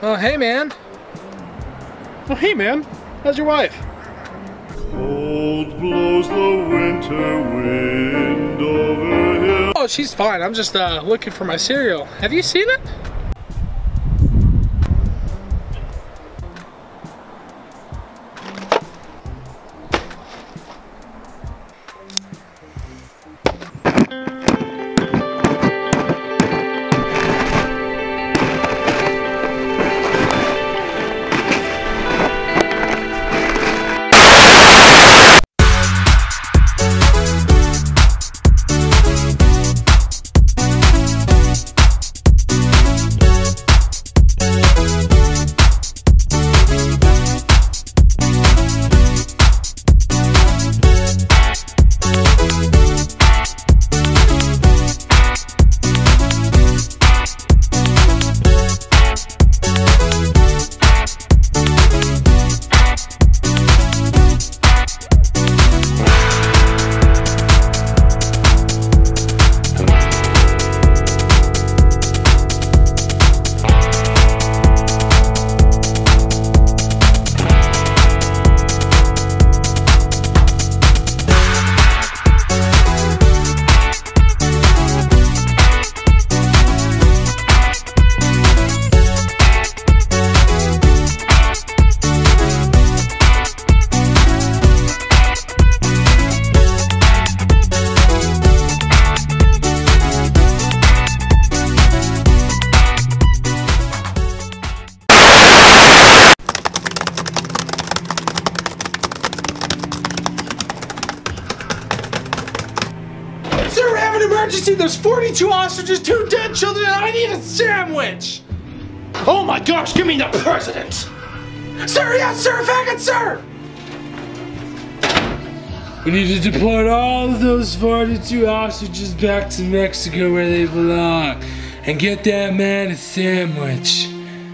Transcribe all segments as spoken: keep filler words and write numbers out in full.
Oh, hey, man. Oh, hey, man. How's your wife? Cold blows the winter wind over hill. Oh, she's fine. I'm just uh, looking for my cereal. Have you seen it? Sir, we have an emergency! There's forty-two ostriches, two dead children, and I need a sandwich! Oh my gosh, give me the president! Sir, yes, sir, faggot, sir! We need to deport all of those forty-two ostriches back to Mexico where they belong and get that man a sandwich.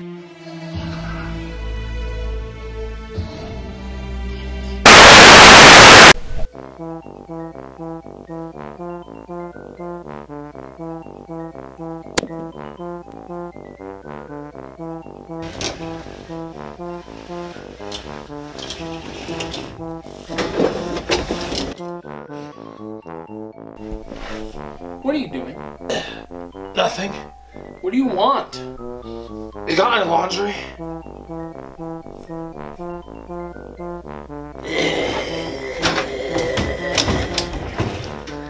What are you doing? Nothing. What do you want? You got my laundry?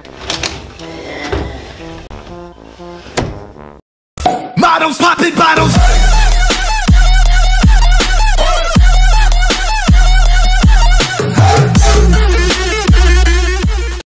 Models popping bottles.